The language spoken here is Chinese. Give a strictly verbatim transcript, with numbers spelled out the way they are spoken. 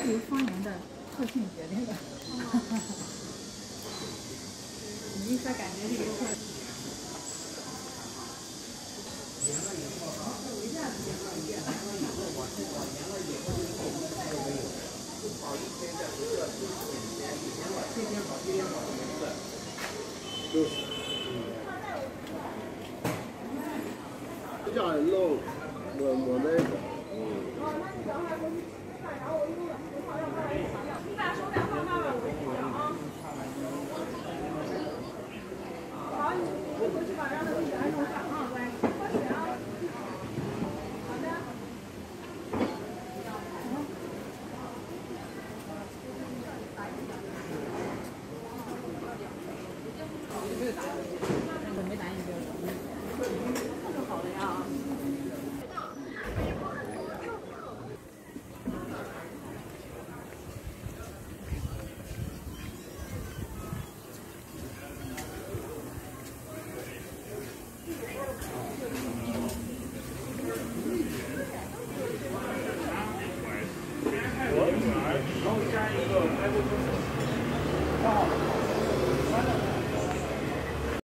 是由方言的特性决定的。你一说感觉这个会。 就是，这叫肉抹抹那个， 好，你你回去把让他自己来弄上啊，乖，喝水啊。好的。 没有打，我没打你就。